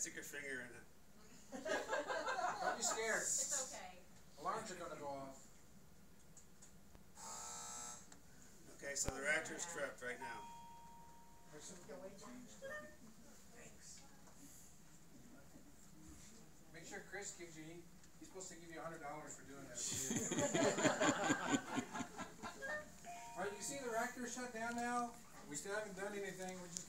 stick your finger in it. Don't be scared. It's okay. Alarms are going to go off. Okay, so the reactor is tripped right now. Thanks. Make sure Chris gives you, he's supposed to give you $100 for doing that. Alright, you see the reactor shut down now? We still haven't done anything. We're just